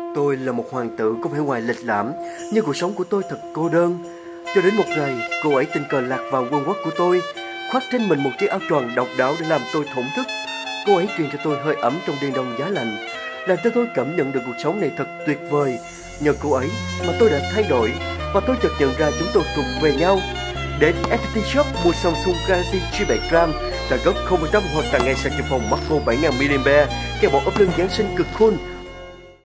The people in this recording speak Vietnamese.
Tôi là một hoàng tử có vẻ ngoài lịch lãm, nhưng cuộc sống của tôi thật cô đơn. Cho đến một ngày, cô ấy tình cờ lạc vào vương quốc của tôi, khoác trên mình một chiếc áo choàng độc đáo để làm tôi thổn thức. Cô ấy truyền cho tôi hơi ấm trong đêm đông giá lạnh, làm cho tôi cảm nhận được cuộc sống này thật tuyệt vời. Nhờ cô ấy mà tôi đã thay đổi, và tôi chợt nhận ra chúng tôi thuộc về nhau. Đến FPT Shop mua Samsung Galaxy J7 RAM trả gốc 0% hoặc tặng ngay sạc dự phòng Macro 7000 mAh, kèm bộ ốp lưng Giáng sinh cực cool.